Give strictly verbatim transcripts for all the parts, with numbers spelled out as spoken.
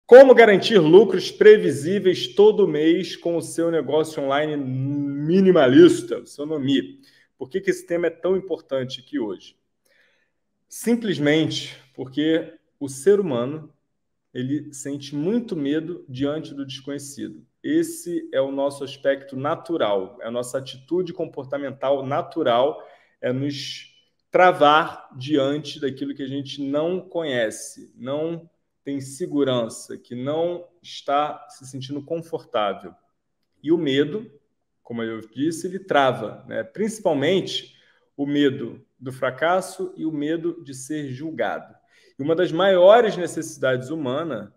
Como garantir lucros previsíveis todo mês com o seu negócio online minimalista, o seu Nomi? Por que que esse tema é tão importante aqui hoje? Simplesmente porque o ser humano ele sente muito medo diante do desconhecido. Esse é o nosso aspecto natural, é a nossa atitude comportamental natural, é nos travar diante daquilo que a gente não conhece, não tem segurança, que não está se sentindo confortável. E o medo, como eu disse, ele trava, né? Principalmente o medo do fracasso e o medo de ser julgado. E uma das maiores necessidades humana,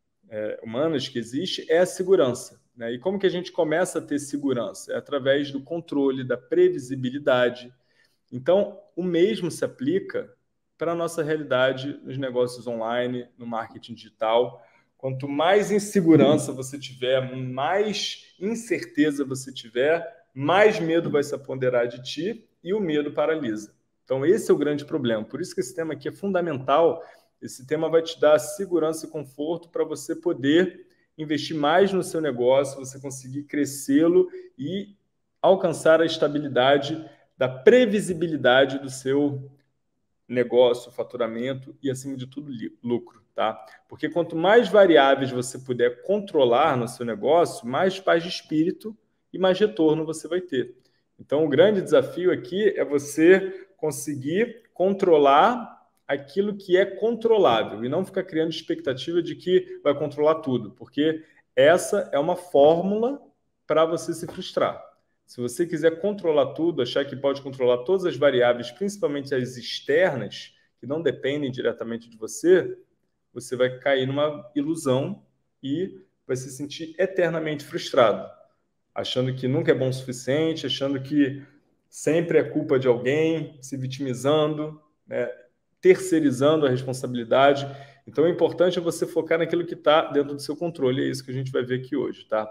é, humanas que existe é a segurança, né? E como que a gente começa a ter segurança? É através do controle, da previsibilidade. Então, o mesmo se aplica para a nossa realidade nos negócios online, no marketing digital. Quanto mais insegurança você tiver, mais incerteza você tiver, mais medo vai se apoderar de ti e o medo paralisa. Então, esse é o grande problema. Por isso que esse tema aqui é fundamental. Esse tema vai te dar segurança e conforto para você poder investir mais no seu negócio, você conseguir crescê-lo e alcançar a estabilidade da previsibilidade do seu negócio, faturamento e, acima de tudo, lucro, tá? Porque quanto mais variáveis você puder controlar no seu negócio, mais paz de espírito e mais retorno você vai ter. Então, o grande desafio aqui é você conseguir controlar aquilo que é controlável e não ficar criando expectativa de que vai controlar tudo, porque essa é uma fórmula para você se frustrar. Se você quiser controlar tudo, achar que pode controlar todas as variáveis, principalmente as externas, que não dependem diretamente de você, você vai cair numa ilusão e vai se sentir eternamente frustrado, achando que nunca é bom o suficiente, achando que sempre é culpa de alguém, se vitimizando, né? Terceirizando a responsabilidade. Então, o importante é você focar naquilo que está dentro do seu controle. É isso que a gente vai ver aqui hoje, tá?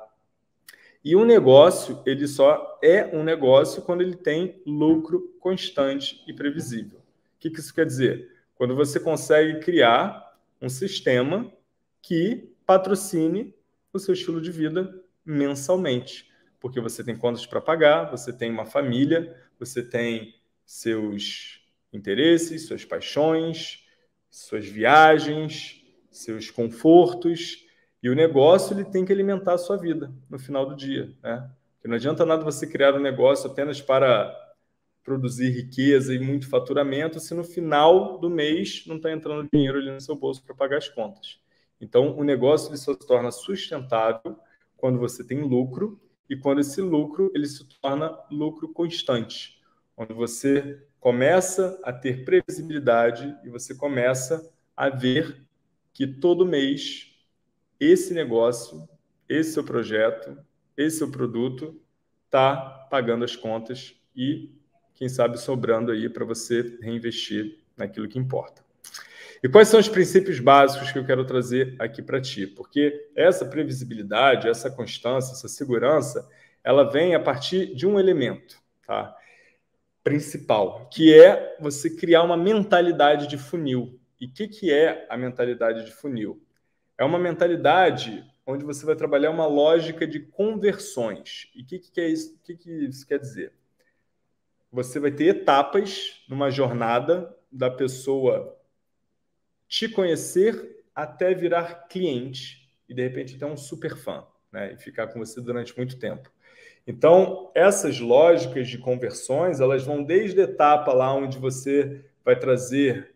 E um negócio, ele só é um negócio quando ele tem lucro constante e previsível. O que isso quer dizer? Quando você consegue criar um sistema que patrocine o seu estilo de vida mensalmente. Porque você tem contas para pagar, você tem uma família, você tem seus interesses, suas paixões, suas viagens, seus confortos. E o negócio ele tem que alimentar a sua vida no final do dia, né? Porque não adianta nada você criar um negócio apenas para produzir riqueza e muito faturamento se no final do mês não está entrando dinheiro ali no seu bolso para pagar as contas. Então, o negócio ele só se torna sustentável quando você tem lucro e quando esse lucro ele se torna lucro constante, onde você começa a ter previsibilidade e você começa a ver que todo mês esse negócio, esse seu projeto, esse seu produto está pagando as contas e, quem sabe, sobrando aí para você reinvestir naquilo que importa. E quais são os princípios básicos que eu quero trazer aqui para ti? Porque essa previsibilidade, essa constância, essa segurança, ela vem a partir de um elemento, tá? Principal, que é você criar uma mentalidade de funil. E o que, que é a mentalidade de funil? É uma mentalidade onde você vai trabalhar uma lógica de conversões. E o que, que, é isso? O que, que isso quer dizer? Você vai ter etapas numa jornada da pessoa te conhecer até virar cliente e, de repente, até um super fã, né? E ficar com você durante muito tempo. Então, essas lógicas de conversões, elas vão desde a etapa lá onde você vai trazer,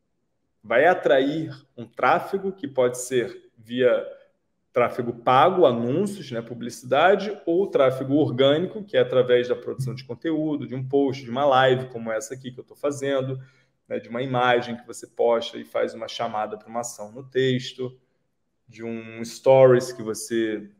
vai atrair um tráfego, que pode ser via tráfego pago, anúncios, né, publicidade, ou tráfego orgânico, que é através da produção de conteúdo, de um post, de uma live, como essa aqui que eu estou fazendo, né, de uma imagem que você posta e faz uma chamada para uma ação no texto, de um stories que você,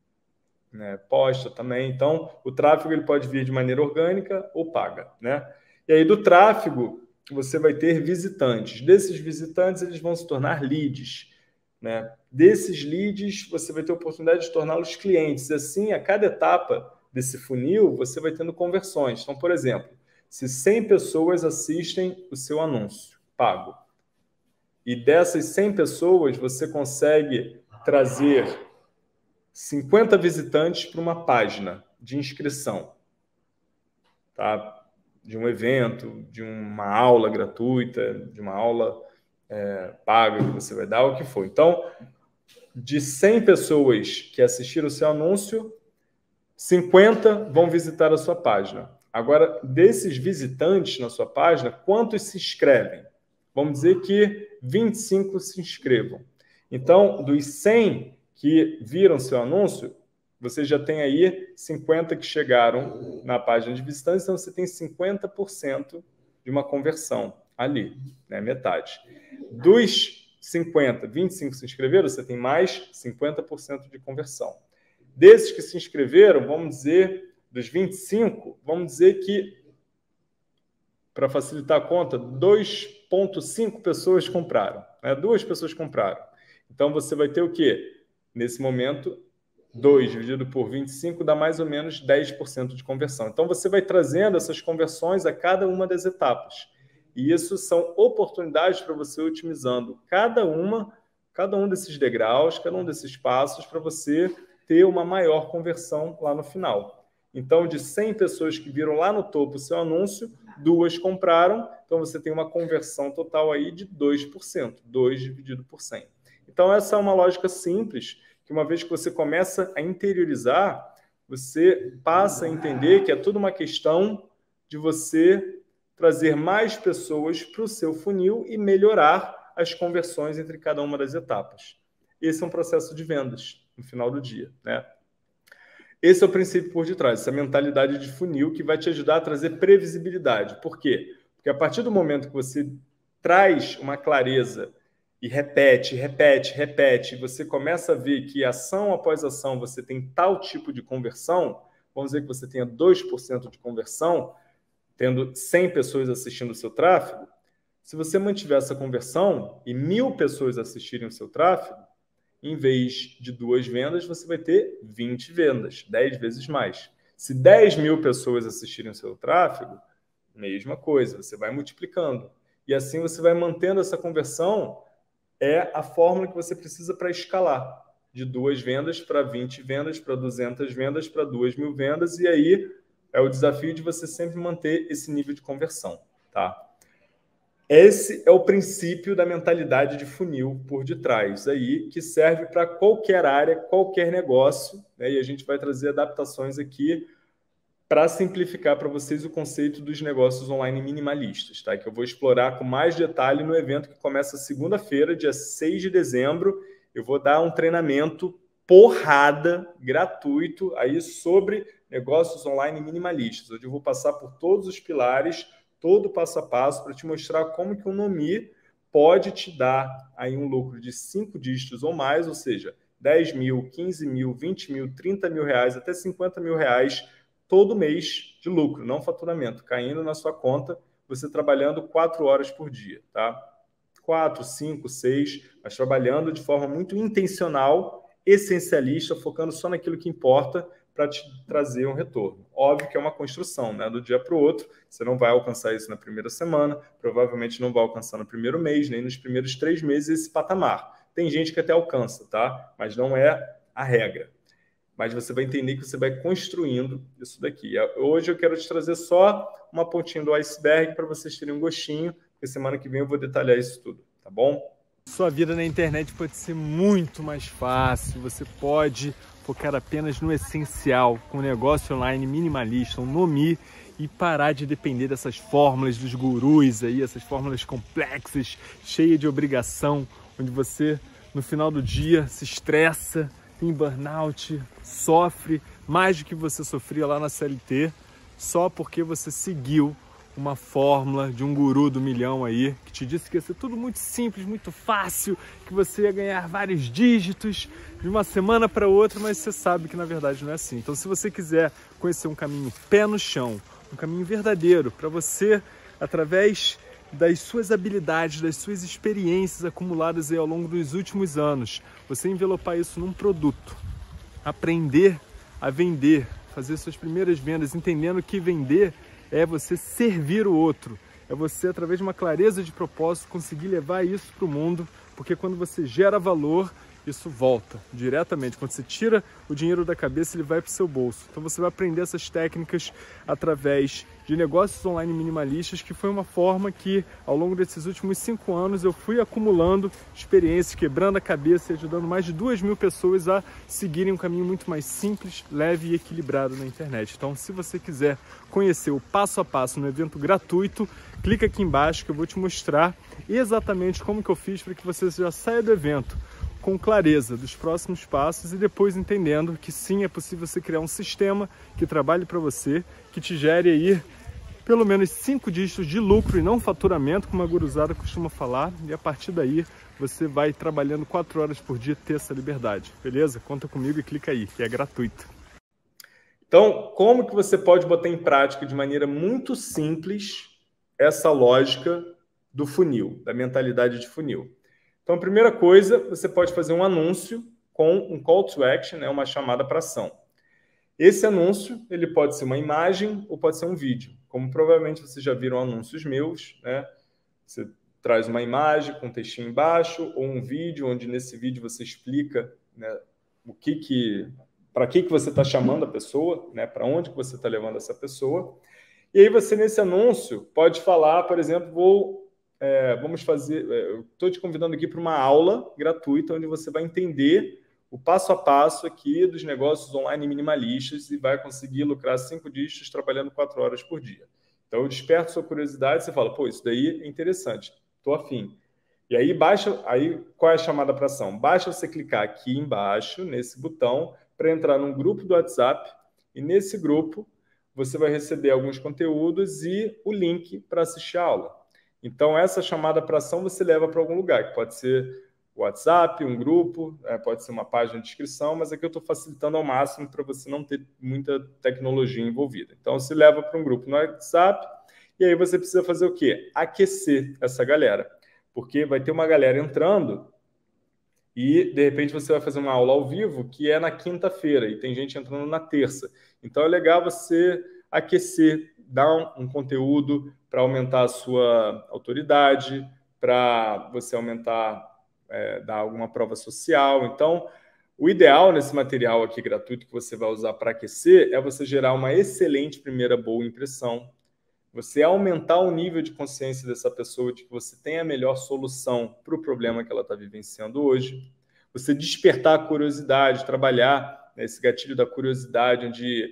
né, posta também. Então, o tráfego ele pode vir de maneira orgânica ou paga, né? E aí, do tráfego, você vai ter visitantes. Desses visitantes, eles vão se tornar leads, né? Desses leads, você vai ter a oportunidade de torná-los clientes. Assim, a cada etapa desse funil, você vai tendo conversões. Então, por exemplo, se cem pessoas assistem o seu anúncio pago, e dessas cem pessoas, você consegue trazer cinquenta visitantes para uma página de inscrição, tá? De um evento, de uma aula gratuita, de uma aula é, paga que você vai dar, o que for. Então, de cem pessoas que assistiram o seu anúncio, cinquenta vão visitar a sua página. Agora, desses visitantes na sua página, quantos se inscrevem? Vamos dizer que vinte e cinco se inscrevam. Então, dos cem que viram seu anúncio, você já tem aí cinquenta que chegaram na página de visitantes, então você tem cinquenta por cento de uma conversão ali, né? Metade. Dos cinquenta, vinte e cinco se inscreveram, você tem mais cinquenta por cento de conversão. Desses que se inscreveram, vamos dizer, dos vinte e cinco, vamos dizer que, para facilitar a conta, duas vírgula cinco pessoas compraram, né? Duas pessoas compraram. Então, você vai ter o quê? Nesse momento, dois dividido por vinte e cinco dá mais ou menos dez por cento de conversão. Então, você vai trazendo essas conversões a cada uma das etapas. E isso são oportunidades para você otimizando cada uma, cada um desses degraus, cada um desses passos para você ter uma maior conversão lá no final. Então, de cem pessoas que viram lá no topo o seu anúncio, duas compraram, então você tem uma conversão total aí de dois por cento, dois dividido por cem. Então, essa é uma lógica simples, que uma vez que você começa a interiorizar, você passa a entender que é tudo uma questão de você trazer mais pessoas para o seu funil e melhorar as conversões entre cada uma das etapas. Esse é um processo de vendas no final do dia, né? Esse é o princípio por detrás, essa mentalidade de funil que vai te ajudar a trazer previsibilidade. Por quê? Porque a partir do momento que você traz uma clareza e repete, repete, repete, você começa a ver que ação após ação você tem tal tipo de conversão, vamos dizer que você tenha dois por cento de conversão, tendo cem pessoas assistindo o seu tráfego, se você mantiver essa conversão e mil pessoas assistirem o seu tráfego, em vez de duas vendas, você vai ter vinte vendas, dez vezes mais. Se dez mil pessoas assistirem o seu tráfego, mesma coisa, você vai multiplicando. E assim você vai mantendo essa conversão, é a fórmula que você precisa para escalar. De duas vendas para vinte vendas, para duzentas vendas, para duas mil vendas, e aí é o desafio de você sempre manter esse nível de conversão, tá? Esse é o princípio da mentalidade de funil por detrás, aí, que serve para qualquer área, qualquer negócio, né? E a gente vai trazer adaptações aqui para simplificar para vocês o conceito dos negócios online minimalistas, tá? Que eu vou explorar com mais detalhe no evento que começa segunda-feira, dia seis de dezembro. Eu vou dar um treinamento porrada, gratuito, aí sobre negócios online minimalistas, onde eu vou passar por todos os pilares, todo o passo a passo, para te mostrar como que o Nomi pode te dar aí um lucro de cinco dígitos ou mais, ou seja, dez mil, quinze mil, vinte mil, trinta mil reais, até cinquenta mil reais todo mês de lucro, não faturamento, caindo na sua conta, você trabalhando quatro horas por dia, tá? Quatro, cinco, seis, mas trabalhando de forma muito intencional, essencialista, focando só naquilo que importa, para te trazer um retorno. Óbvio que é uma construção, né? Do dia para o outro, você não vai alcançar isso na primeira semana, provavelmente não vai alcançar no primeiro mês, nem nos primeiros três meses esse patamar. Tem gente que até alcança, tá? Mas não é a regra. Mas você vai entender que você vai construindo isso daqui. Hoje eu quero te trazer só uma pontinha do iceberg para vocês terem um gostinho, porque semana que vem eu vou detalhar isso tudo, tá bom? Sua vida na internet pode ser muito mais fácil, você pode focar apenas no essencial, com um negócio online minimalista, um Nomi, e parar de depender dessas fórmulas dos gurus aí, essas fórmulas complexas, cheias de obrigação, onde você, no final do dia, se estressa, tem burnout, sofre mais do que você sofria lá na C L T, só porque você seguiu uma fórmula de um guru do milhão aí, que te disse que ia ser tudo muito simples, muito fácil, que você ia ganhar vários dígitos de uma semana para outra, mas você sabe que na verdade não é assim. Então, se você quiser conhecer um caminho pé no chão, um caminho verdadeiro para você, através das suas habilidades, das suas experiências acumuladas aí ao longo dos últimos anos, você envelopar isso num produto, aprender a vender, fazer suas primeiras vendas, entendendo que vender é você servir o outro, é você, através de uma clareza de propósito, conseguir levar isso para o mundo, porque quando você gera valor, isso volta diretamente. Quando você tira o dinheiro da cabeça, ele vai para o seu bolso. Então você vai aprender essas técnicas através de negócios online minimalistas, que foi uma forma que, ao longo desses últimos cinco anos, eu fui acumulando experiências, quebrando a cabeça e ajudando mais de duas mil pessoas a seguirem um caminho muito mais simples, leve e equilibrado na internet. Então, se você quiser conhecer o passo a passo no evento gratuito, clica aqui embaixo que eu vou te mostrar exatamente como que eu fiz para que você já saia do evento com clareza dos próximos passos e depois entendendo que sim, é possível você criar um sistema que trabalhe para você, que te gere aí pelo menos cinco dígitos de lucro e não faturamento, como a guruzada costuma falar, e a partir daí você vai trabalhando quatro horas por dia ter essa liberdade, beleza? Conta comigo e clica aí, que é gratuito. Então, como que você pode botar em prática de maneira muito simples essa lógica do funil, da mentalidade de funil? Então, a primeira coisa, você pode fazer um anúncio com um call to action, né, uma chamada para ação. Esse anúncio, ele pode ser uma imagem ou pode ser um vídeo. Como provavelmente vocês já viram anúncios meus, né? Você traz uma imagem com um textinho embaixo ou um vídeo, onde nesse vídeo você explica, né, o que que, para que que você está chamando a pessoa, né, para onde que você está levando essa pessoa. E aí você, nesse anúncio, pode falar, por exemplo, vou... É, vamos fazer, eu estou te convidando aqui para uma aula gratuita onde você vai entender o passo a passo aqui dos negócios online minimalistas e vai conseguir lucrar cinco dígitos trabalhando quatro horas por dia. Então eu desperto sua curiosidade, você fala, pô, isso daí é interessante, estou afim. E aí baixa, aí qual é a chamada para ação? Basta você clicar aqui embaixo nesse botão para entrar num grupo do WhatsApp e nesse grupo você vai receber alguns conteúdos e o link para assistir a aula. Então, essa chamada para ação você leva para algum lugar, que pode ser o WhatsApp, um grupo, é, pode ser uma página de inscrição, mas aqui eu estou facilitando ao máximo para você não ter muita tecnologia envolvida. Então, você leva para um grupo no WhatsApp e aí você precisa fazer o quê? Aquecer essa galera, porque vai ter uma galera entrando e, de repente, você vai fazer uma aula ao vivo que é na quinta-feira e tem gente entrando na terça. Então, é legal você aquecer, dar um, um conteúdo para aumentar a sua autoridade, para você aumentar, é, dar alguma prova social. Então, o ideal nesse material aqui gratuito que você vai usar para aquecer é você gerar uma excelente primeira boa impressão, você aumentar o nível de consciência dessa pessoa de que você tem a melhor solução para o problema que ela está vivenciando hoje, você despertar a curiosidade, trabalhar, né, esse gatilho da curiosidade, onde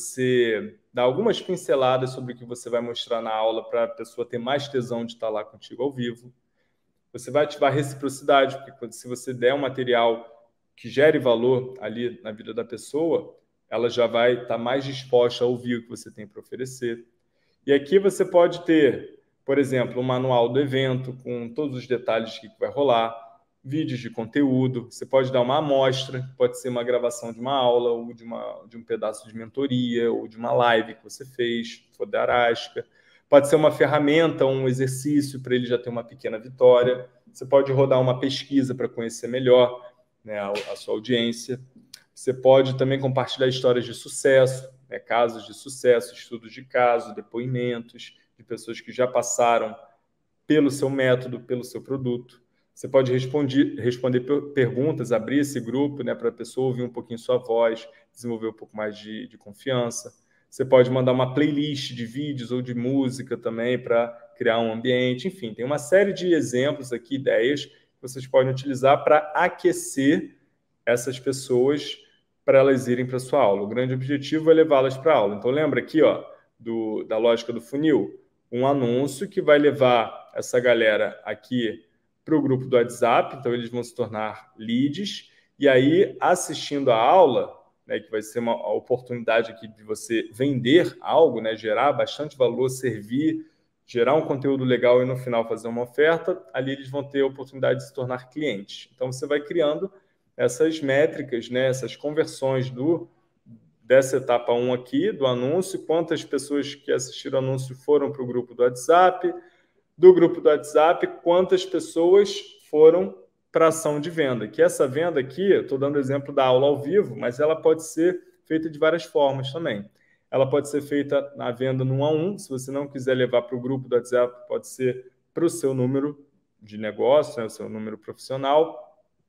você dá algumas pinceladas sobre o que você vai mostrar na aula para a pessoa ter mais tesão de estar lá contigo ao vivo. Você vai ativar a reciprocidade, porque se você der um material que gere valor ali na vida da pessoa, ela já vai estar mais disposta a ouvir o que você tem para oferecer. E aqui você pode ter, por exemplo, um manual do evento com todos os detalhes de que vai rolar, vídeos de conteúdo, você pode dar uma amostra, pode ser uma gravação de uma aula, ou de, uma, de um pedaço de mentoria, ou de uma live que você fez, for da Arasca. Pode ser uma ferramenta, um exercício para ele já ter uma pequena vitória. Você pode rodar uma pesquisa para conhecer melhor, né, a, a sua audiência. Você pode também compartilhar histórias de sucesso, né, casos de sucesso, estudos de caso, depoimentos de pessoas que já passaram pelo seu método, pelo seu produto. Você pode responder, responder perguntas, abrir esse grupo, né, para a pessoa ouvir um pouquinho sua voz, desenvolver um pouco mais de, de confiança. Você pode mandar uma playlist de vídeos ou de música também para criar um ambiente. Enfim, tem uma série de exemplos aqui, ideias que vocês podem utilizar para aquecer essas pessoas para elas irem para a sua aula. O grande objetivo é levá-las para a aula. Então, lembra aqui, ó, do, da lógica do funil? Um anúncio que vai levar essa galera aqui para o grupo do WhatsApp, então eles vão se tornar leads, e aí, assistindo a aula, né, que vai ser uma oportunidade aqui de você vender algo, né, gerar bastante valor, servir, gerar um conteúdo legal e no final fazer uma oferta, ali eles vão ter a oportunidade de se tornar clientes. Então, você vai criando essas métricas, né, essas conversões do, dessa etapa um aqui, do anúncio, quantas pessoas que assistiram o anúncio foram para o grupo do WhatsApp, do grupo do WhatsApp, quantas pessoas foram para a ação de venda. Que essa venda aqui, eu estou dando exemplo da aula ao vivo, mas ela pode ser feita de várias formas também. Ela pode ser feita na venda no um a um, se você não quiser levar para o grupo do WhatsApp, pode ser para o seu número de negócio, né, o seu número profissional.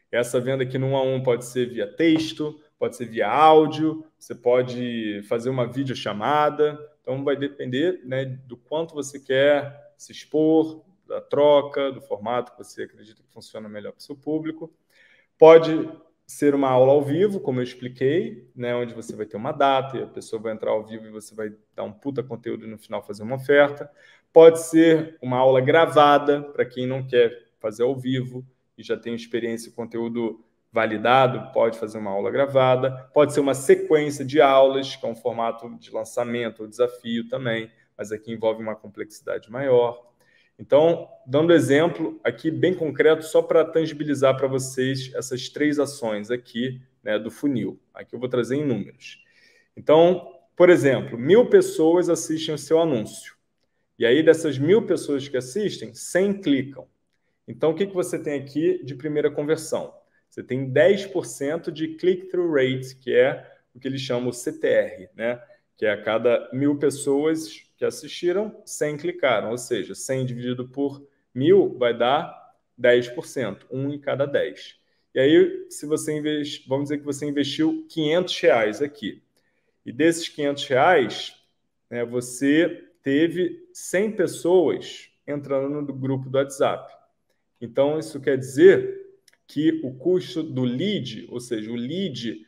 Essa venda aqui no um a um pode ser via texto, pode ser via áudio, você pode fazer uma videochamada. Então, vai depender, né, do quanto você quer se expor, da troca, do formato que você acredita que funciona melhor para o seu público. Pode ser uma aula ao vivo, como eu expliquei, né, onde você vai ter uma data e a pessoa vai entrar ao vivo e você vai dar um puta conteúdo e no final fazer uma oferta. Pode ser uma aula gravada, para quem não quer fazer ao vivo e já tem experiência e conteúdo validado, pode fazer uma aula gravada. Pode ser uma sequência de aulas, que é um formato de lançamento ou desafio também, mas aqui envolve uma complexidade maior. Então, dando exemplo aqui bem concreto, só para tangibilizar para vocês essas três ações aqui, né, do funil. Aqui eu vou trazer em números. Então, por exemplo, mil pessoas assistem o seu anúncio. E aí, dessas mil pessoas que assistem, cem clicam. Então, o que, que você tem aqui de primeira conversão? Você tem dez por cento de click-through rate, que é o que eles chamam C T R, né? Que é a cada mil pessoas que assistiram, cem clicaram. Ou seja, cem dividido por mil vai dar dez por cento, um em cada dez. E aí, se você investe, vamos dizer que você investiu quinhentos reais aqui. E desses quinhentos reais, né, você teve cem pessoas entrando no grupo do WhatsApp. Então, isso quer dizer que o custo do lead, ou seja, o lead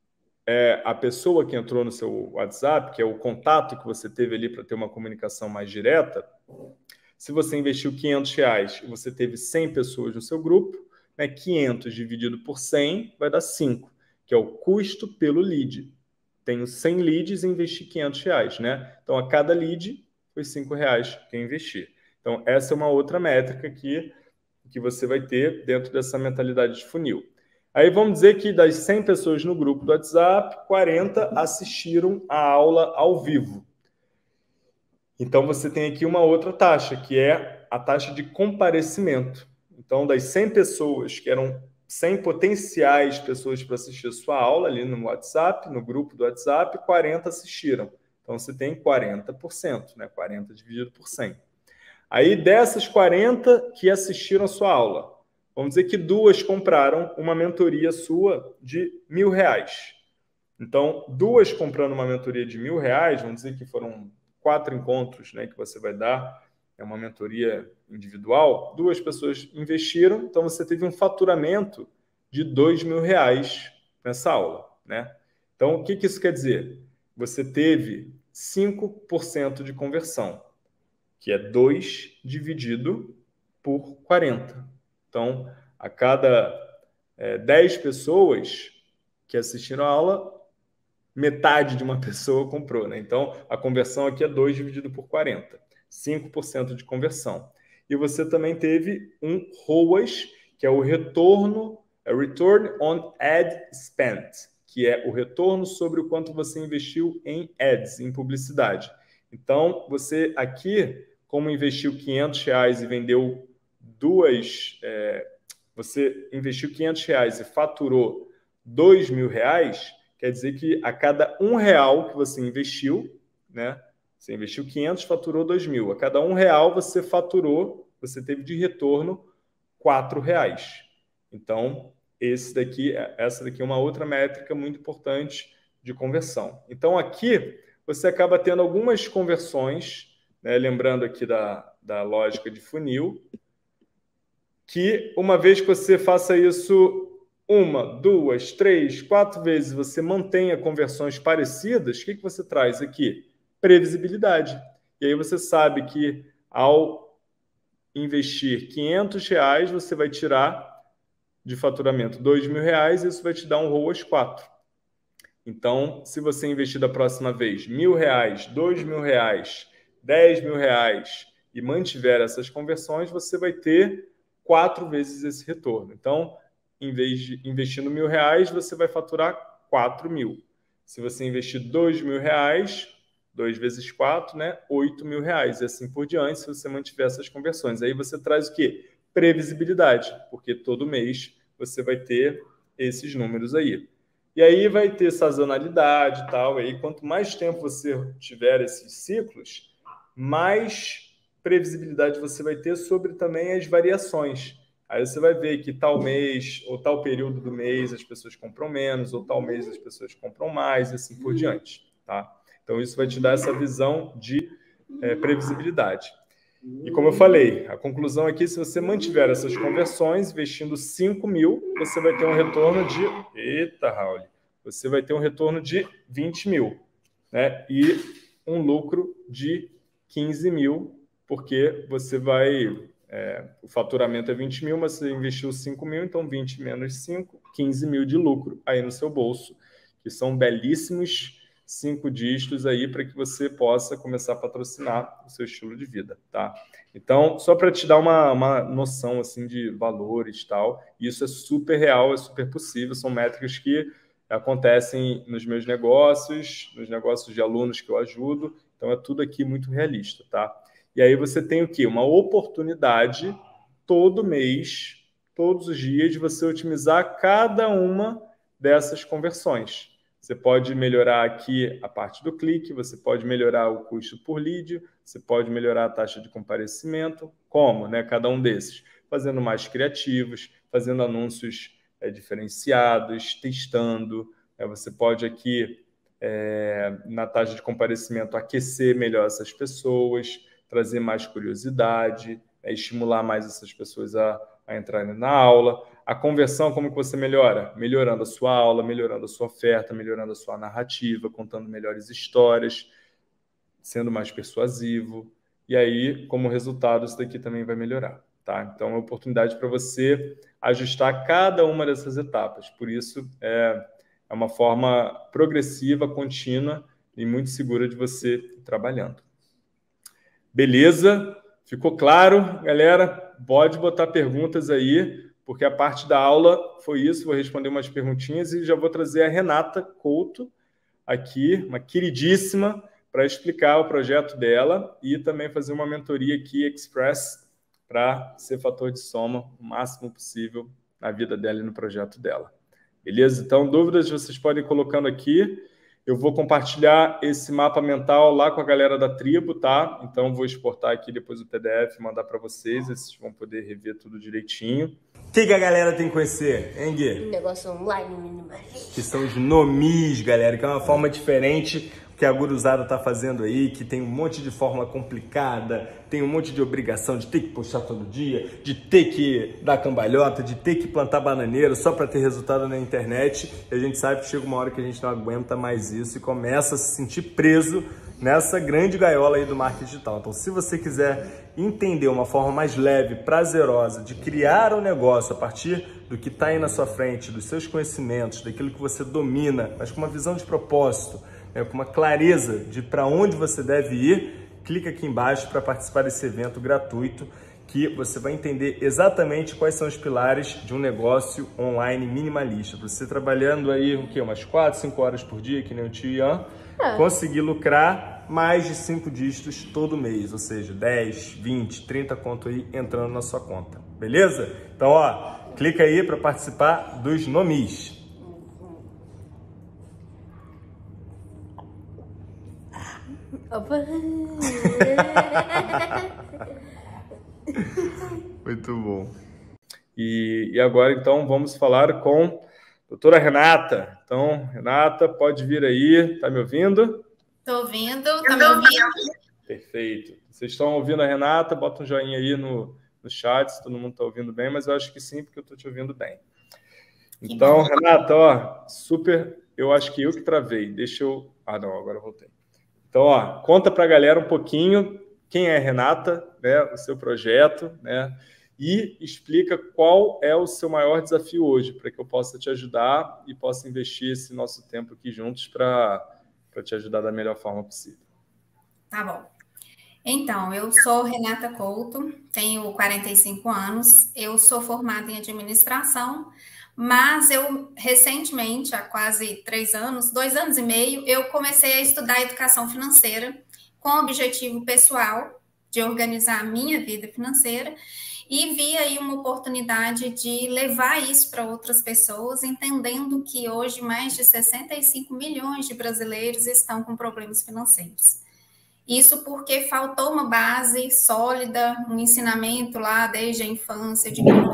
é a pessoa que entrou no seu WhatsApp, que é o contato que você teve ali para ter uma comunicação mais direta. Se você investiu quinhentos reais e você teve cem pessoas no seu grupo, né, quinhentos dividido por cem vai dar cinco, que é o custo pelo lead. Tenho cem leads e investi quinhentos reais, né? Então, a cada lead foi cinco reais que eu investi. Então, essa é uma outra métrica que, que você vai ter dentro dessa mentalidade de funil. Aí vamos dizer que das cem pessoas no grupo do WhatsApp, quarenta assistiram a aula ao vivo. Então, você tem aqui uma outra taxa, que é a taxa de comparecimento. Então, das cem pessoas, que eram cem potenciais pessoas para assistir a sua aula ali no WhatsApp, no grupo do WhatsApp, quarenta assistiram. Então, você tem quarenta por cento, né? quarenta dividido por cem. Aí, dessas quarenta que assistiram a sua aula, vamos dizer que duas compraram uma mentoria sua de mil reais. Então, duas comprando uma mentoria de mil reais, vamos dizer que foram quatro encontros, né, que você vai dar, é uma mentoria individual, duas pessoas investiram, então você teve um faturamento de dois mil reais nessa aula, né? Então, o que, que isso quer dizer? Você teve cinco por cento de conversão, que é dois dividido por quarenta. Então, a cada é, dez pessoas que assistiram a aula, metade de uma pessoa comprou, né? Então, a conversão aqui é dois dividido por quarenta. cinco por cento de conversão. E você também teve um R O A S, que é o retorno, é Return on Ad Spent, que é o retorno sobre o quanto você investiu em ads, em publicidade. Então, você aqui, como investiu quinhentos reais e vendeu duas... É, você investiu quinhentos reais e faturou dois mil reais, quer dizer que a cada um real que você investiu, né? Você investiu quinhentos, faturou dois mil. A cada um real você faturou, você teve de retorno quatro reais. Então, esse daqui, essa daqui é uma outra métrica muito importante de conversão. Então, aqui você acaba tendo algumas conversões, né? Lembrando aqui da, da lógica de funil, que uma vez que você faça isso uma, duas, três, quatro vezes, você mantenha conversões parecidas, o que, que você traz aqui? Previsibilidade. E aí você sabe que ao investir quinhentos reais, você vai tirar de faturamento dois mil reais, isso vai te dar um R O A S quatro. Então, se você investir da próxima vez mil reais, dois mil reais, dez mil reais e mantiver essas conversões, você vai ter quatro vezes esse retorno. Então, em vez de investindo mil reais, você vai faturar quatro mil. Se você investir dois mil reais, dois vezes quatro, né? oito mil reais. E assim por diante, se você mantiver essas conversões. Aí você traz o quê? Previsibilidade, porque todo mês você vai ter esses números aí. E aí vai ter sazonalidade e tal. E aí, quanto mais tempo você tiver esses ciclos, mais previsibilidade você vai ter sobre também as variações. Aí você vai ver que tal mês ou tal período do mês as pessoas compram menos, ou tal mês as pessoas compram mais, e assim por diante, tá? Então, isso vai te dar essa visão de é, previsibilidade. E como eu falei, a conclusão aqui, se você mantiver essas conversões, investindo cinco mil, você vai ter um retorno de... Eita, Raul! Você vai ter um retorno de vinte mil, né? E um lucro de quinze mil, porque você vai... É, o faturamento é vinte mil, mas você investiu cinco mil, então vinte menos cinco, quinze mil de lucro aí no seu bolso, que são belíssimos cinco dígitos aí para que você possa começar a patrocinar o seu estilo de vida, tá? Então, só para te dar uma, uma noção assim de valores e tal, isso é super real, é super possível, são métricas que acontecem nos meus negócios, nos negócios de alunos que eu ajudo, então é tudo aqui muito realista, tá? E aí você tem o quê? Uma oportunidade todo mês, todos os dias, de você otimizar cada uma dessas conversões. Você pode melhorar aqui a parte do clique, você pode melhorar o custo por lead, você pode melhorar a taxa de comparecimento. Como, né? Cada um desses. Fazendo mais criativos, fazendo anúncios é, diferenciados, testando. É, você pode aqui, é, na taxa de comparecimento, aquecer melhor essas pessoas, trazer mais curiosidade, é, estimular mais essas pessoas a, a entrarem na aula. A conversão, como que você melhora? Melhorando a sua aula, melhorando a sua oferta, melhorando a sua narrativa, contando melhores histórias, sendo mais persuasivo. E aí, como resultado, isso daqui também vai melhorar, tá? Então, é uma oportunidade para você ajustar cada uma dessas etapas. Por isso, é, é uma forma progressiva, contínua e muito segura de você ir trabalhando. Beleza? Ficou claro, galera? Pode botar perguntas aí, porque a parte da aula foi isso. Vou responder umas perguntinhas e já vou trazer a Renata Couto aqui, uma queridíssima, para explicar o projeto dela e também fazer uma mentoria aqui express para ser fator de soma o máximo possível na vida dela e no projeto dela. Beleza? Então, dúvidas vocês podem ir colocando aqui. Eu vou compartilhar esse mapa mental lá com a galera da tribo, tá? Então, vou exportar aqui depois o P D F, mandar para vocês, vocês vão poder rever tudo direitinho. O que, que a galera tem que conhecer, hein, Gui? Um negócio online minimalista. Que são os nomis, galera, que é uma forma diferente que a guruzada tá fazendo aí, que tem um monte de fórmula complicada, tem um monte de obrigação de ter que postar todo dia, de ter que dar cambalhota, de ter que plantar bananeira só para ter resultado na internet. E a gente sabe que chega uma hora que a gente não aguenta mais isso e começa a se sentir preso nessa grande gaiola aí do marketing digital. Então, se você quiser entender uma forma mais leve, prazerosa de criar um negócio a partir do que está aí na sua frente, dos seus conhecimentos, daquilo que você domina, mas com uma visão de propósito, né, com uma clareza de para onde você deve ir, clica aqui embaixo para participar desse evento gratuito que você vai entender exatamente quais são os pilares de um negócio online minimalista. Você trabalhando aí o quê? Umas quatro, cinco horas por dia, que nem o tio Ian, é. Conseguir lucrar mais de cinco dígitos todo mês, ou seja, dez, vinte, trinta conto aí entrando na sua conta. Beleza? Então, ó, clica aí para participar dos nomis. Opa. Muito bom. E, e agora, então, vamos falar com a doutora Renata. Então, Renata, pode vir aí. Tá me ouvindo? Estou ouvindo. Tá me ouvindo? Perfeito. Vocês estão ouvindo a Renata? Bota um joinha aí no, no chat se todo mundo está ouvindo bem, mas eu acho que sim, porque eu estou te ouvindo bem. Então, Renata, ó, super... Eu acho que eu que travei. Deixa eu... Ah, não, agora eu voltei. Então, ó, conta para a galera um pouquinho quem é a Renata, né, o seu projeto, né, e explica qual é o seu maior desafio hoje, para que eu possa te ajudar e possa investir esse nosso tempo aqui juntos para para te ajudar da melhor forma possível. Tá bom. Então, eu sou Renata Couto, tenho quarenta e cinco anos, eu sou formada em administração, mas eu, recentemente, há quase três anos, dois anos e meio, eu comecei a estudar educação financeira com o objetivo pessoal de organizar a minha vida financeira e vi aí uma oportunidade de levar isso para outras pessoas, entendendo que hoje mais de sessenta e cinco milhões de brasileiros estão com problemas financeiros. Isso porque faltou uma base sólida, um ensinamento lá desde a infância de como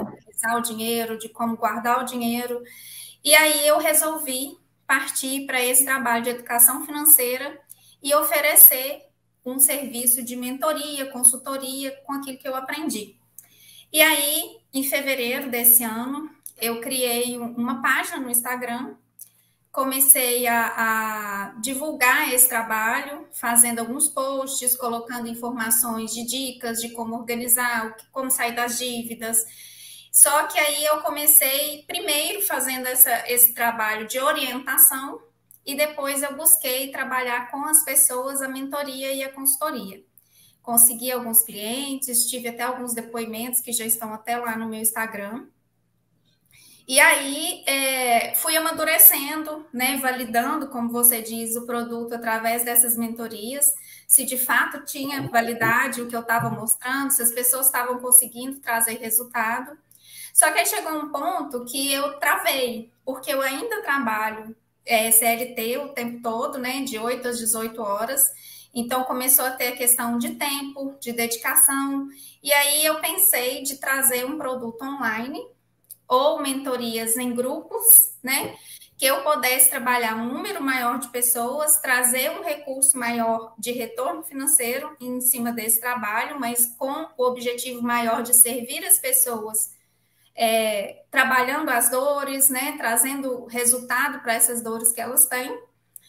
administrar o dinheiro, de como guardar o dinheiro. E aí eu resolvi partir para esse trabalho de educação financeira e oferecer um serviço de mentoria, consultoria com aquilo que eu aprendi. E aí, em fevereiro desse ano, eu criei uma página no Instagram, comecei a, a divulgar esse trabalho, fazendo alguns posts, colocando informações de dicas de como organizar, como sair das dívidas. Só que aí eu comecei primeiro fazendo essa, esse trabalho de orientação e depois eu busquei trabalhar com as pessoas a mentoria e a consultoria. Consegui alguns clientes, tive até alguns depoimentos que já estão até lá no meu Instagram. E aí é, fui amadurecendo, né, validando, como você diz, o produto através dessas mentorias, se de fato tinha validade o que eu estava mostrando, se as pessoas estavam conseguindo trazer resultado. Só que aí chegou um ponto que eu travei, porque eu ainda trabalho é, C L T o tempo todo, né, de oito às dezoito horas, então começou a ter a questão de tempo, de dedicação, e aí eu pensei de trazer um produto online, ou mentorias em grupos, né? Que eu pudesse trabalhar um número maior de pessoas, trazer um recurso maior de retorno financeiro em cima desse trabalho, mas com o objetivo maior de servir as pessoas, é, trabalhando as dores, né? Trazendo resultado para essas dores que elas têm.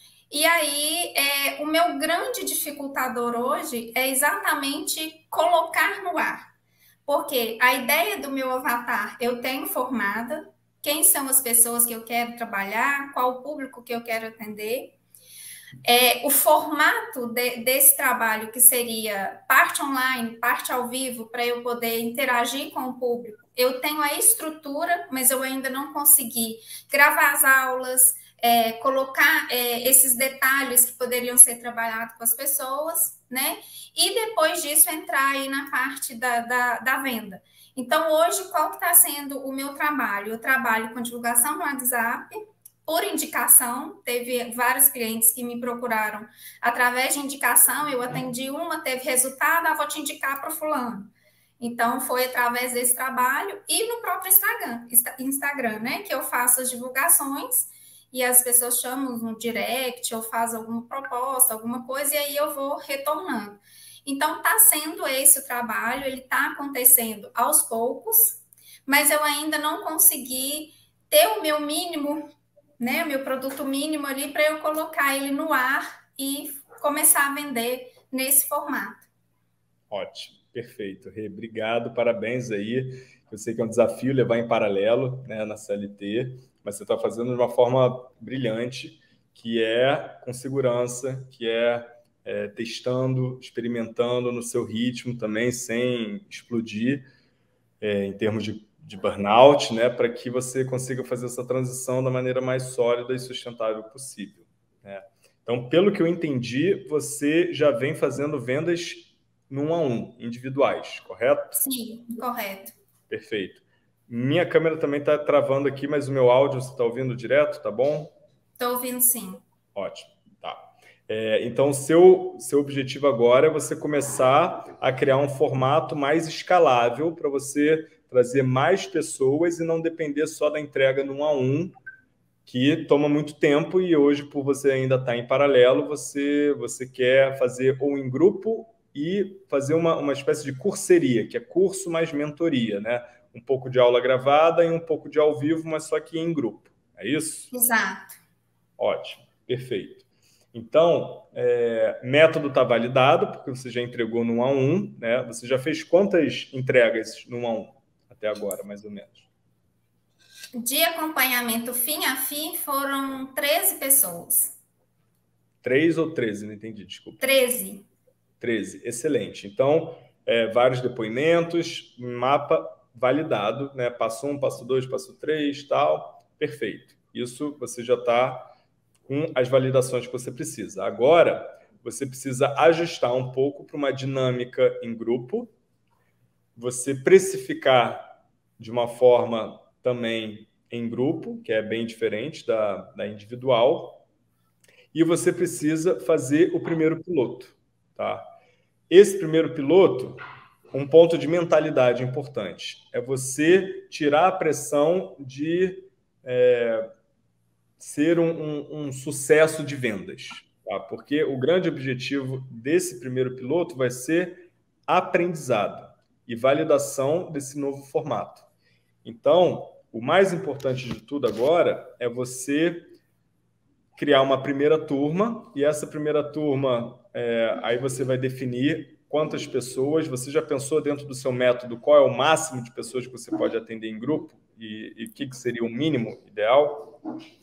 E aí, é, o meu grande dificultador hoje é exatamente colocar no ar. Porque a ideia do meu avatar eu tenho formada, quem são as pessoas que eu quero trabalhar, qual o público que eu quero atender. É, o formato de, desse trabalho, que seria parte online, parte ao vivo, para eu poder interagir com o público, eu tenho a estrutura, mas eu ainda não consegui gravar as aulas, é, colocar é, esses detalhes que poderiam ser trabalhados com as pessoas, né? E depois disso entrar aí na parte da, da, da venda. Então, hoje, qual que está sendo o meu trabalho? Eu trabalho com divulgação no WhatsApp, por indicação, teve vários clientes que me procuraram através de indicação, eu atendi uma, teve resultado, ah, vou te indicar para o fulano. Então, foi através desse trabalho e no próprio Instagram, Instagram, né, que eu faço as divulgações e as pessoas chamam no direct, eu faço alguma proposta, alguma coisa, e aí eu vou retornando. Então, está sendo esse o trabalho, ele está acontecendo aos poucos, mas eu ainda não consegui ter o meu mínimo, né, o meu produto mínimo ali para eu colocar ele no ar e começar a vender nesse formato. Ótimo, perfeito. Rê, obrigado, parabéns aí. Eu sei que é um desafio levar em paralelo, né, na C L T, mas você está fazendo de uma forma brilhante, que é com segurança, que é, é testando, experimentando no seu ritmo também, sem explodir é, em termos de, de burnout, né, para que você consiga fazer essa transição da maneira mais sólida e sustentável possível, né? Então, pelo que eu entendi, você já vem fazendo vendas num a um, individuais, correto? Sim, correto. Perfeito. Minha câmera também está travando aqui, mas o meu áudio você está ouvindo direto, tá bom? Estou ouvindo, sim. Ótimo, tá. É, então, seu, seu objetivo agora é você começar a criar um formato mais escalável para você trazer mais pessoas e não depender só da entrega no um a um, que toma muito tempo, e hoje, por você ainda estar em paralelo, você, você quer fazer ou em grupo e fazer uma, uma espécie de curseria, que é curso mais mentoria, né? Um pouco de aula gravada e um pouco de ao vivo, mas só que em grupo. É isso? Exato. Ótimo, perfeito. Então, é, método está validado, porque você já entregou no um a um, né? Você já fez quantas entregas no um a um até agora, mais ou menos? De acompanhamento fim a fim, foram treze pessoas. Três ou treze? Não entendi, desculpa. treze. treze, excelente. Então, é, vários depoimentos, mapa validado, né? Passo um, passo dois, passo três, tal. Perfeito. Isso você já está com as validações que você precisa. Agora, você precisa ajustar um pouco para uma dinâmica em grupo, você precificar de uma forma também em grupo, que é bem diferente da, da individual, e você precisa fazer o primeiro piloto, tá? Esse primeiro piloto, um ponto de mentalidade importante. É você tirar a pressão de é, ser um, um, um sucesso de vendas. Tá? Porque o grande objetivo desse primeiro piloto vai ser aprendizado e validação desse novo formato. Então, o mais importante de tudo agora é você criar uma primeira turma, e essa primeira turma, é, aí você vai definir quantas pessoas. Você já pensou dentro do seu método qual é o máximo de pessoas que você pode atender em grupo? E o que, que seria o mínimo ideal?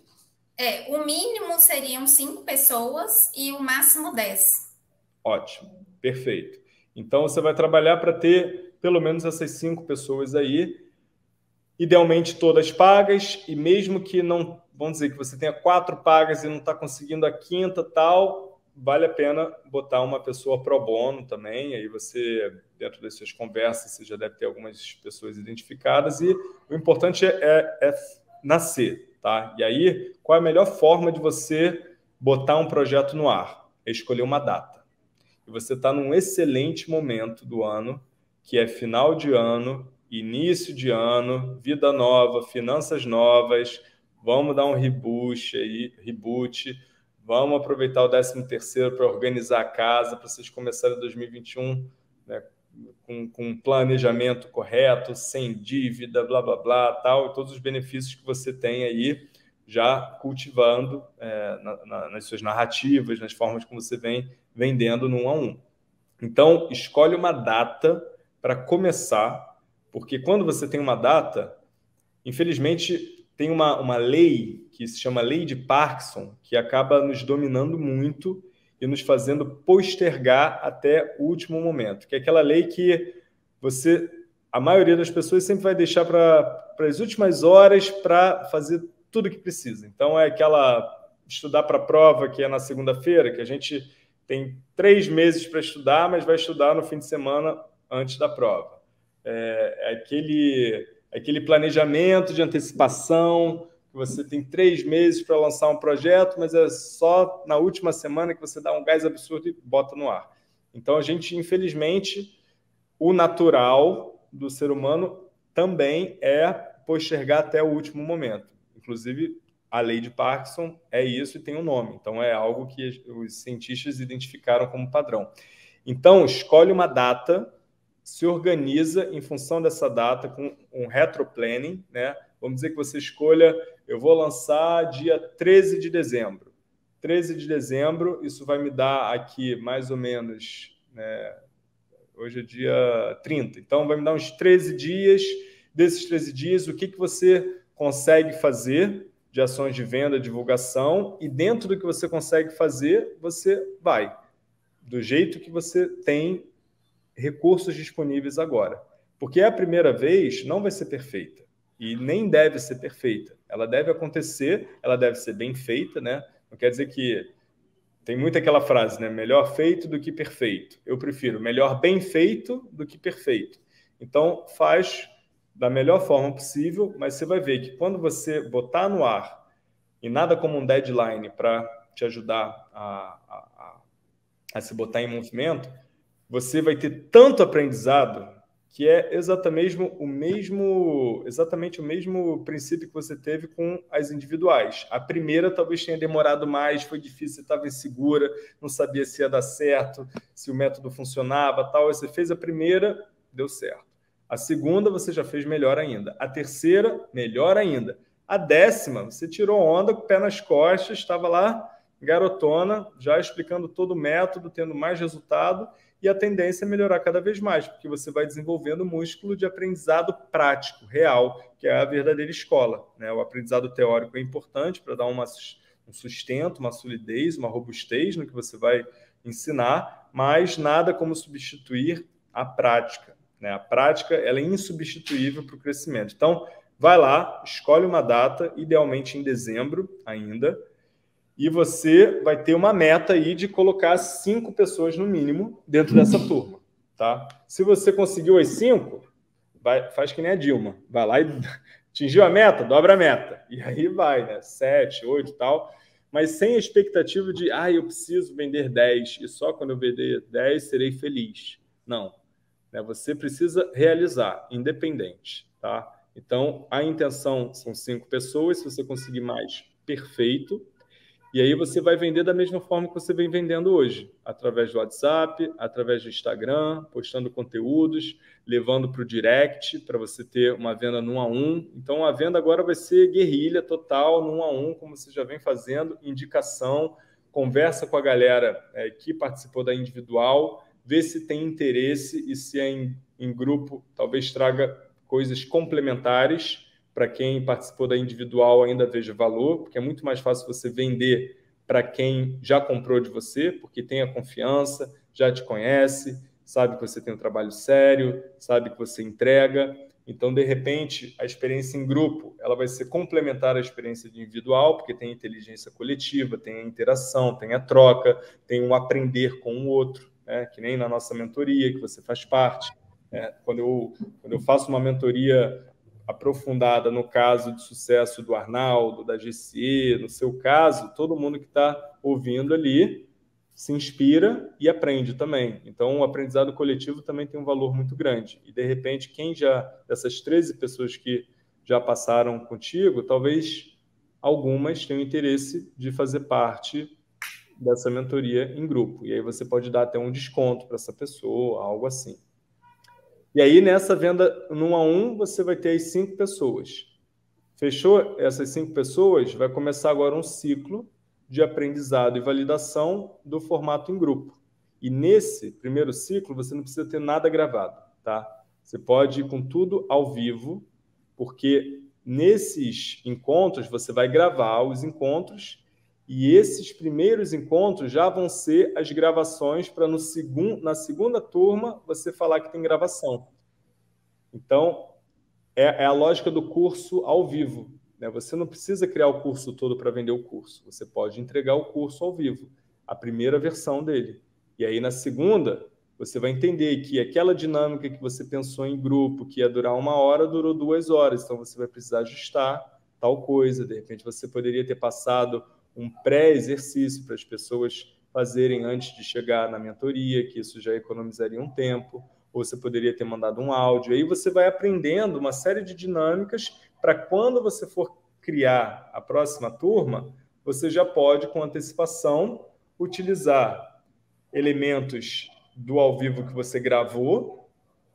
É, o mínimo seriam cinco pessoas e o máximo dez. Ótimo, perfeito. Então, você vai trabalhar para ter pelo menos essas cinco pessoas aí, idealmente todas pagas, e mesmo que não, vamos dizer que você tenha quatro pagas e não está conseguindo a quinta tal, vale a pena botar uma pessoa pro bono também. Aí você, dentro das suas conversas, você já deve ter algumas pessoas identificadas, e o importante é, é, é nascer, tá? E aí, qual é a melhor forma de você botar um projeto no ar? É escolher uma data. E você está num excelente momento do ano, que é final de ano, início de ano, vida nova, finanças novas. Vamos dar um reboot aí, reboot. Vamos aproveitar o décimo terceiro para organizar a casa, para vocês começarem dois mil e vinte e um, né, com, com um planejamento correto, sem dívida, blá, blá, blá, tal, e todos os benefícios que você tem aí já cultivando é, na, na, nas suas narrativas, nas formas como você vem vendendo no um a um. Então, escolhe uma data para começar, porque quando você tem uma data, infelizmente, tem uma, uma lei que se chama Lei de Parkinson, que acaba nos dominando muito e nos fazendo postergar até o último momento, que é aquela lei que você, a maioria das pessoas sempre vai deixar para as últimas horas para fazer tudo que precisa. Então, é aquela estudar para a prova que é na segunda-feira, que a gente tem três meses para estudar, mas vai estudar no fim de semana antes da prova. É, é aquele, aquele planejamento de antecipação, que você tem três meses para lançar um projeto, mas é só na última semana que você dá um gás absurdo e bota no ar. Então, a gente, infelizmente, o natural do ser humano também é postergar até o último momento. Inclusive, a lei de Parkinson é isso e tem um nome. Então, é algo que os cientistas identificaram como padrão. Então, escolhe uma data, se organiza em função dessa data com um retroplanning, né? Vamos dizer que você escolha, eu vou lançar dia treze de dezembro. treze de dezembro, isso vai me dar aqui mais ou menos, né? Hoje é dia trinta. Então, vai me dar uns treze dias. Desses treze dias, o que, que você consegue fazer de ações de venda, divulgação, e dentro do que você consegue fazer, você vai. Do jeito que você tem recursos disponíveis agora. Porque a primeira vez não vai ser perfeita. E nem deve ser perfeita. Ela deve acontecer, ela deve ser bem feita, né? Não quer dizer que... Tem muito aquela frase, né? Melhor feito do que perfeito. Eu prefiro melhor bem feito do que perfeito. Então, faz da melhor forma possível, mas você vai ver que quando você botar no ar, e nada como um deadline para te ajudar a, a, a, a se botar em movimento, você vai ter tanto aprendizado que é exatamente o mesmo, exatamente o mesmo princípio que você teve com as individuais. A primeira talvez tenha demorado mais, foi difícil, você estava insegura, não sabia se ia dar certo, se o método funcionava, tal. Você fez a primeira, deu certo. A segunda, você já fez melhor ainda. A terceira, melhor ainda. A décima, você tirou onda com o pé nas costas, estava lá, garotona, já explicando todo o método, tendo mais resultado, e a tendência é melhorar cada vez mais, porque você vai desenvolvendo o músculo de aprendizado prático, real, que é a verdadeira escola, né? O aprendizado teórico é importante para dar uma, um sustento, uma solidez, uma robustez no que você vai ensinar, mas nada como substituir a prática, né? A prática ela é insubstituível para o crescimento. Então, vai lá, escolhe uma data, idealmente em dezembro ainda, e você vai ter uma meta aí de colocar cinco pessoas no mínimo dentro dessa turma, tá? Se você conseguiu as cinco, vai, faz que nem a Dilma. Vai lá e atingiu a meta, dobra a meta. E aí vai, né? Sete, oito e tal. Mas sem a expectativa de, ah, eu preciso vender dez e só quando eu vender dez serei feliz. Não. né? Você precisa realizar, independente, tá? Então, a intenção são cinco pessoas, se você conseguir mais, perfeito. E aí você vai vender da mesma forma que você vem vendendo hoje, através do WhatsApp, através do Instagram, postando conteúdos, levando para o direct, para você ter uma venda no um a um. Então, a venda agora vai ser guerrilha total, no um a um, como você já vem fazendo, indicação, conversa com a galera é, que participou da individual, vê se tem interesse e se é em, em grupo, talvez traga coisas complementares. Para quem participou da individual ainda veja valor, porque é muito mais fácil você vender para quem já comprou de você, porque tem a confiança, já te conhece, sabe que você tem um trabalho sério, sabe que você entrega. Então, de repente, a experiência em grupo ela vai ser complementar à experiência de individual, porque tem inteligência coletiva, tem a interação, tem a troca, tem um aprender com o outro, né? Que nem na nossa mentoria, que você faz parte. Né? Quando eu, quando eu faço uma mentoria aprofundada no caso de sucesso do Arnaldo, da G C E, no seu caso, todo mundo que está ouvindo ali se inspira e aprende também. Então, o aprendizado coletivo também tem um valor muito grande. E, de repente, quem já, dessas treze pessoas que já passaram contigo, talvez algumas tenham interesse de fazer parte dessa mentoria em grupo. E aí você pode dar até um desconto para essa pessoa, algo assim. E aí, nessa venda no um a um, você vai ter as cinco pessoas. Fechou essas cinco pessoas, vai começar agora um ciclo de aprendizado e validação do formato em grupo. E nesse primeiro ciclo, você não precisa ter nada gravado, tá? Você pode ir com tudo ao vivo, porque nesses encontros, você vai gravar os encontros e esses primeiros encontros já vão ser as gravações para no segun, na segunda turma você falar que tem gravação. Então, é, é a lógica do curso ao vivo, né? Você não precisa criar o curso todo para vender o curso. Você pode entregar o curso ao vivo, a primeira versão dele. E aí, na segunda, você vai entender que aquela dinâmica que você pensou em grupo, que ia durar uma hora, durou duas horas. Então, você vai precisar ajustar tal coisa. De repente, você poderia ter passado um pré-exercício para as pessoas fazerem antes de chegar na mentoria, que isso já economizaria um tempo, ou você poderia ter mandado um áudio. Aí você vai aprendendo uma série de dinâmicas para quando você for criar a próxima turma, você já pode, com antecipação, utilizar elementos do ao vivo que você gravou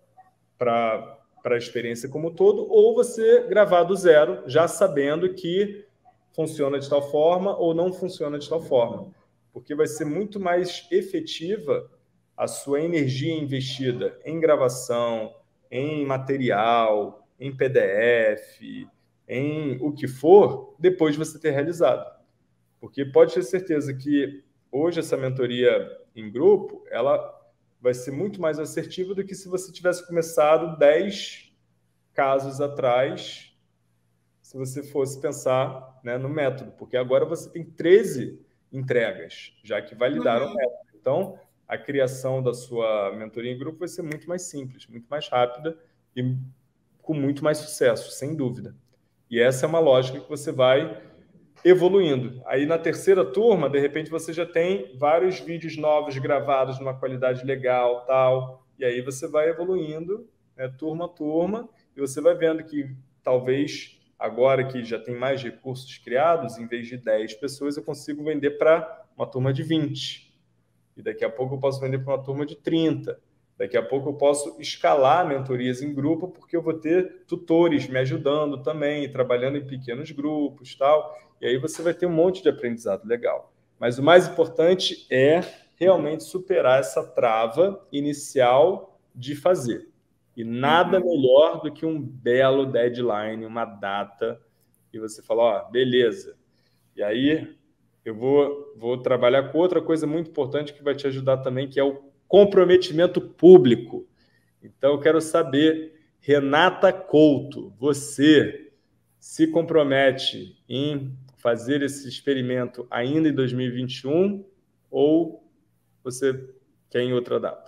para para a experiência como um todo, ou você gravar do zero, já sabendo que funciona de tal forma ou não funciona de tal forma. Porque vai ser muito mais efetiva a sua energia investida em gravação, em material, em P D F, em o que for, depois de você ter realizado. Porque pode ter certeza que hoje essa mentoria em grupo, ela vai ser muito mais assertiva do que se você tivesse começado dez casos atrás, se você fosse pensar, né, no método, porque agora você tem treze entregas, já que validaram uhum. o método. Então, a criação da sua mentoria em grupo vai ser muito mais simples, muito mais rápida e com muito mais sucesso, sem dúvida. E essa é uma lógica que você vai evoluindo. Aí, na terceira turma, de repente, você já tem vários vídeos novos gravados numa qualidade legal, tal, e aí você vai evoluindo, né, turma a turma, e você vai vendo que talvez agora que já tem mais recursos criados, em vez de dez pessoas, eu consigo vender para uma turma de vinte. E daqui a pouco eu posso vender para uma turma de trinta. Daqui a pouco eu posso escalar mentorias em grupo, porque eu vou ter tutores me ajudando também, trabalhando em pequenos grupos, tal. E aí você vai ter um monte de aprendizado legal. Mas o mais importante é realmente superar essa trava inicial de fazer. E nada melhor do que um belo deadline, uma data, e você fala, ó, beleza. E aí eu vou, vou trabalhar com outra coisa muito importante que vai te ajudar também, que é o comprometimento público. Então, eu quero saber, Renata Couto, você se compromete em fazer esse experimento ainda em dois mil e vinte e um ou você quer em outra data?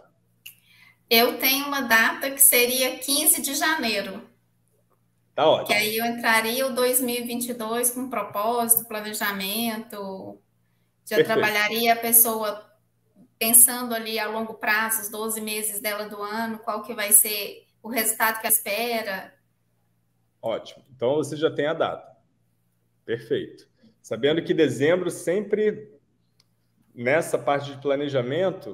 Eu tenho uma data que seria quinze de janeiro. Tá ótimo. Que aí eu entraria o dois mil e vinte e dois com propósito, planejamento, já Perfeito. Trabalharia a pessoa pensando ali a longo prazo, os doze meses dela do ano, qual que vai ser o resultado que ela espera? Ótimo. Então, você já tem a data. Perfeito. Sabendo que dezembro sempre, nessa parte de planejamento,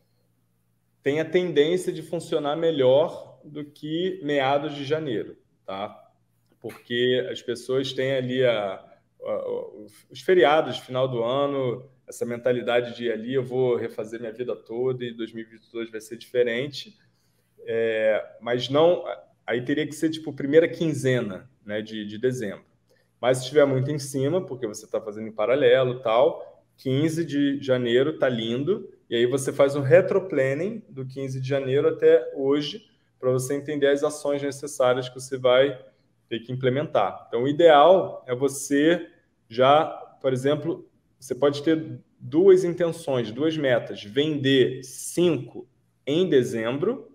tem a tendência de funcionar melhor do que meados de janeiro, tá? Porque as pessoas têm ali a, a, os feriados de final do ano, essa mentalidade de ali eu vou refazer minha vida toda e dois mil e vinte e dois vai ser diferente, é, mas não, aí teria que ser tipo primeira quinzena, né, de, de dezembro. Mas se estiver muito em cima, porque você está fazendo em paralelo e tal, quinze de janeiro está lindo, e aí você faz um retroplanning do quinze de janeiro até hoje, para você entender as ações necessárias que você vai ter que implementar. Então, o ideal é você já, por exemplo, você pode ter duas intenções, duas metas. Vender cinco em dezembro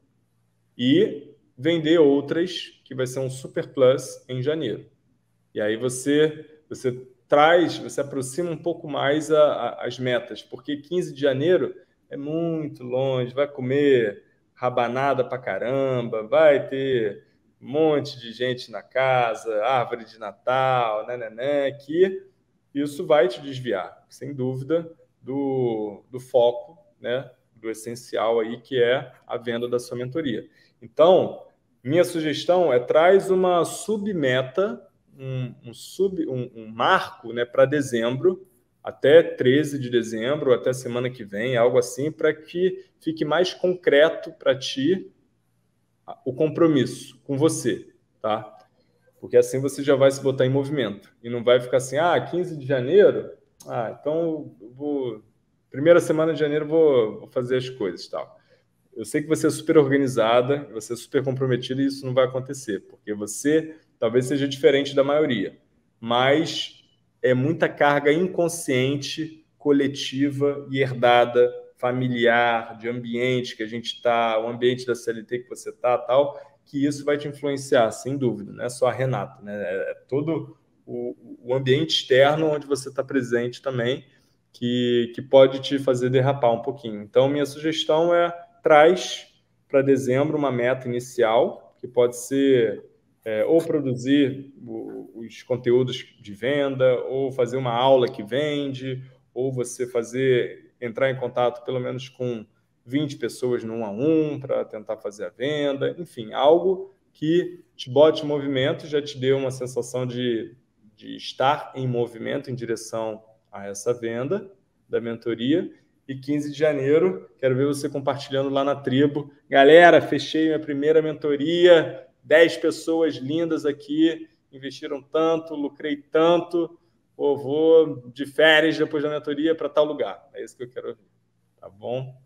e vender outras, que vai ser um super plus em janeiro. E aí você, você traz, você aproxima um pouco mais a, a, as metas, porque quinze de janeiro é muito longe, vai comer rabanada pra caramba, vai ter um monte de gente na casa, árvore de Natal, né, né, né, que isso vai te desviar, sem dúvida, do, do foco, né, do essencial aí, que é a venda da sua mentoria. Então, minha sugestão é traz uma submeta, um, um, sub, um, um marco, né, para dezembro, até treze de dezembro, até semana que vem, algo assim, para que fique mais concreto para ti o compromisso com você, tá? Porque assim você já vai se botar em movimento e não vai ficar assim, ah, quinze de janeiro, ah, então eu vou primeira semana de janeiro vou, vou fazer as coisas, tal. Eu sei que você é super organizada, você é super comprometida e isso não vai acontecer, porque você talvez seja diferente da maioria, mas é muita carga inconsciente, coletiva e herdada, familiar, de ambiente que a gente está, o ambiente da C L T que você está, tal, que isso vai te influenciar, sem dúvida, não é só a Renata, né? É todo o, o ambiente externo onde você está presente também, que, que pode te fazer derrapar um pouquinho. Então, minha sugestão é traz para dezembro uma meta inicial, que pode ser é, ou produzir o, os conteúdos de venda, ou fazer uma aula que vende, ou você fazer, entrar em contato pelo menos com vinte pessoas no um a um para tentar fazer a venda, enfim, algo que te bote em movimento, já te dê uma sensação de, de estar em movimento em direção a essa venda da mentoria. E quinze de janeiro, quero ver você compartilhando lá na tribo. Galera, fechei minha primeira mentoria, dez pessoas lindas aqui, investiram tanto, lucrei tanto, ou vou de férias depois da mentoria para tal lugar. É isso que eu quero ouvir, tá bom?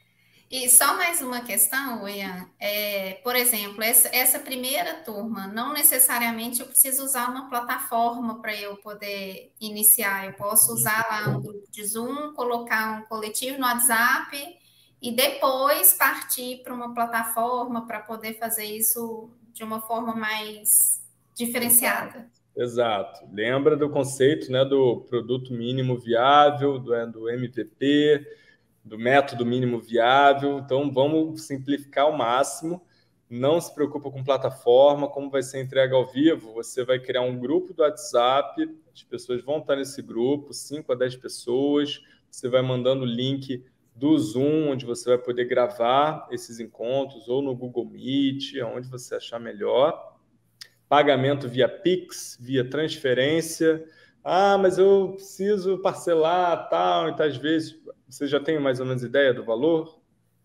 E só mais uma questão, Ian. É, por exemplo, essa, essa primeira turma, não necessariamente eu preciso usar uma plataforma para eu poder iniciar. Eu posso usar lá um grupo de Zoom, colocar um coletivo no WhatsApp e depois partir para uma plataforma para poder fazer isso de uma forma mais diferenciada. Exato. Lembra do conceito, né, do produto mínimo viável, do, do M V P, do método mínimo viável. Então, vamos simplificar ao máximo. Não se preocupa com plataforma, como vai ser entrega ao vivo. Você vai criar um grupo do WhatsApp, as pessoas vão estar nesse grupo, cinco a dez pessoas. Você vai mandando o link do Zoom, onde você vai poder gravar esses encontros, ou no Google Meet, onde você achar melhor. Pagamento via Pix, via transferência. Ah, mas eu preciso parcelar, tal, e tal, às vezes. Você já tem mais ou menos ideia do valor?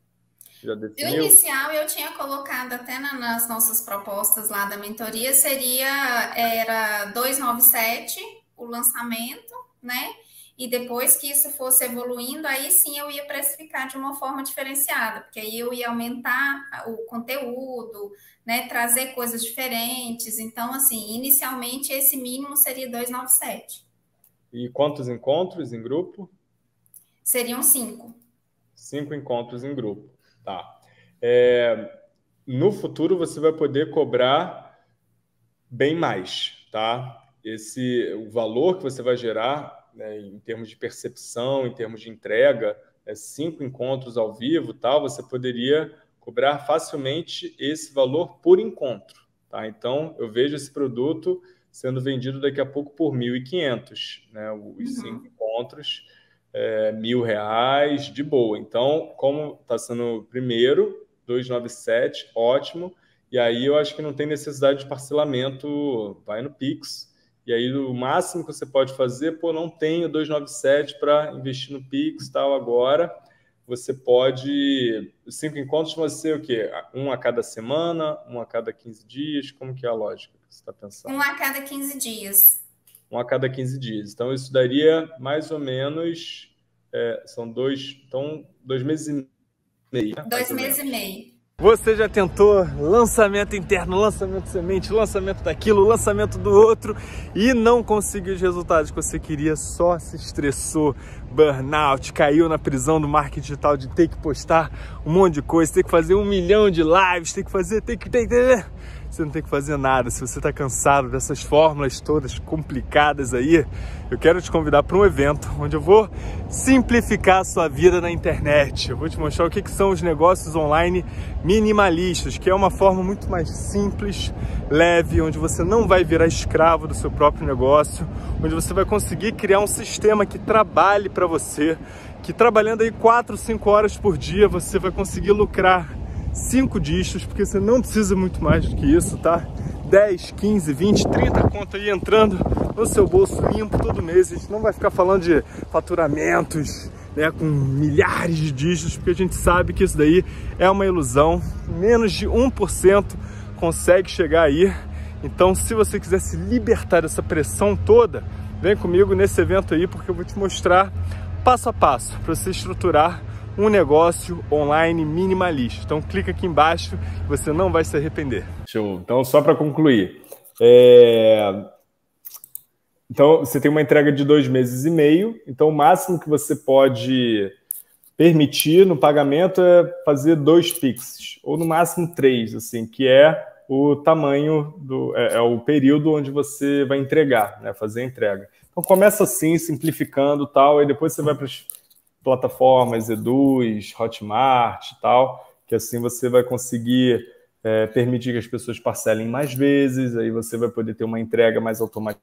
Já definiu? No inicial, eu tinha colocado até na, nas nossas propostas lá da mentoria, seria, era duzentos e noventa e sete o lançamento, né? E depois que isso fosse evoluindo, aí sim eu ia precificar de uma forma diferenciada, porque aí eu ia aumentar o conteúdo, né? Trazer coisas diferentes. Então, assim, inicialmente esse mínimo seria duzentos e noventa e sete. E quantos encontros em grupo? Seriam cinco. Cinco encontros em grupo, tá. É, no futuro, você vai poder cobrar bem mais, tá? Esse, o valor que você vai gerar, né, em termos de percepção, em termos de entrega, é, cinco encontros ao vivo, tal, você poderia cobrar facilmente esse valor por encontro. Tá? Então, eu vejo esse produto sendo vendido daqui a pouco por mil e quinhentos, né? Os cinco encontros, é, mil reais, de boa. Então, como está sendo o primeiro, duzentos e noventa e sete, ótimo. E aí eu acho que não tem necessidade de parcelamento, vai no Pix. E aí o máximo que você pode fazer, pô, não tenho duzentos e noventa e sete para investir no Pix, tal, agora. Você pode... Os cinco encontros vão ser o quê? Um a cada semana, um a cada quinze dias? Como que é a lógica que você está pensando? Um a cada quinze dias. Um a cada quinze dias. Então, isso daria mais ou menos... É, são dois... Então, dois meses e meio. Né? Dois meses e meio. Você já tentou lançamento interno, lançamento semente, lançamento daquilo, lançamento do outro e não conseguiu os resultados que você queria, só se estressou, burnout, caiu na prisão do marketing digital de ter que postar um monte de coisa, ter que fazer um milhão de lives, ter que fazer, ter que... Ter, ter. Você não tem que fazer nada. Se você está cansado dessas fórmulas todas complicadas aí, eu quero te convidar para um evento onde eu vou simplificar a sua vida na internet. Eu vou te mostrar o que, que são os negócios online minimalistas, que é uma forma muito mais simples, leve, onde você não vai virar escravo do seu próprio negócio, onde você vai conseguir criar um sistema que trabalhe para você, que trabalhando aí quatro, cinco horas por dia, você vai conseguir lucrar cinco dígitos, porque você não precisa muito mais do que isso, tá? dez, quinze, vinte, trinta conto aí entrando no seu bolso limpo todo mês. A gente não vai ficar falando de faturamentos, né, com milhares de dígitos, porque a gente sabe que isso daí é uma ilusão. Menos de um por cento consegue chegar aí. Então, se você quiser se libertar dessa pressão toda, vem comigo nesse evento aí, porque eu vou te mostrar passo a passo para você estruturar um negócio online minimalista. Então clica aqui embaixo e você não vai se arrepender. Show. Então, só para concluir, é... então você tem uma entrega de dois meses e meio, então o máximo que você pode permitir no pagamento é fazer dois Pix, ou no máximo três, assim, que é o tamanho, do, é, é o período onde você vai entregar, né, fazer a entrega. Então começa assim, simplificando tal, e depois você vai para as plataformas, Eduz, Hotmart e tal, que assim você vai conseguir é, permitir que as pessoas parcelem mais vezes, aí você vai poder ter uma entrega mais automatizada,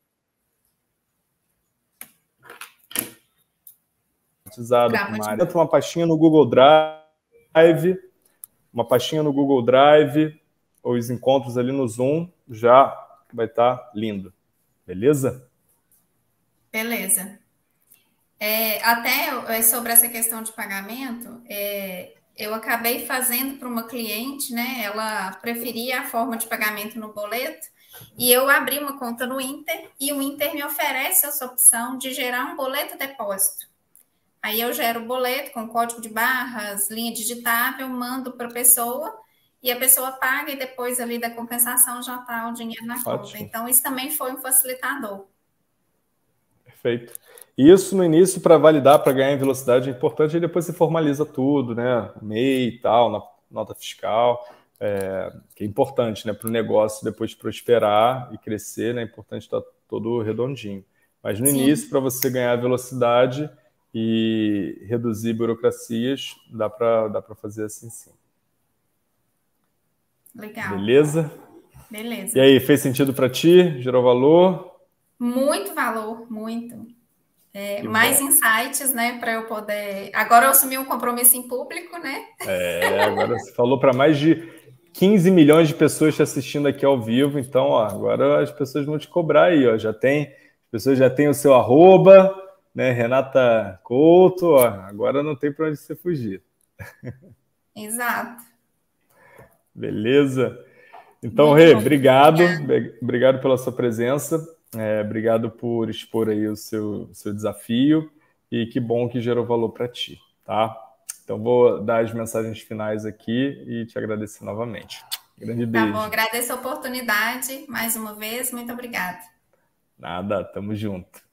uma, área. uma pastinha no Google Drive, uma pastinha no Google Drive, os encontros ali no Zoom, já vai estar lindo. Beleza? Beleza. É, até sobre essa questão de pagamento, é, eu acabei fazendo para uma cliente, né? Ela preferia a forma de pagamento no boleto, e eu abri uma conta no Inter, e o Inter me oferece essa opção de gerar um boleto depósito. Aí eu gero o boleto com código de barras, linha digitável, mando para a pessoa, e a pessoa paga, e depois ali da compensação já está o dinheiro na Ótimo. Conta. Então, isso também foi um facilitador. Perfeito. Isso no início, para validar, para ganhar em velocidade, é importante, e depois você formaliza tudo, né? M E I e tal, na nota fiscal, é, que é importante, né? Para o negócio depois prosperar e crescer, né? É importante estar todo redondinho. Mas no Sim. início, para você ganhar velocidade e reduzir burocracias, dá para dá para fazer assim sim. Legal. Beleza? Beleza. E aí, fez sentido para ti? Gerou valor? Muito valor, muito. É, mais bom. Insights, né, para eu poder... Agora eu assumi um compromisso em público, né? É, agora você falou para mais de quinze milhões de pessoas te assistindo aqui ao vivo, então, ó, agora as pessoas vão te cobrar aí, ó, já tem, as pessoas já têm o seu arroba, né, Renata Couto, ó, agora não tem para onde você fugir. Exato. Beleza? Então, Rê, obrigado, obrigado pela sua presença. É, obrigado por expor aí o seu, seu desafio e que bom que gerou valor para ti, tá? Então vou dar as mensagens finais aqui e te agradecer novamente. Grande beijo. Tá bom, agradeço a oportunidade mais uma vez, muito obrigada. Nada, tamo junto.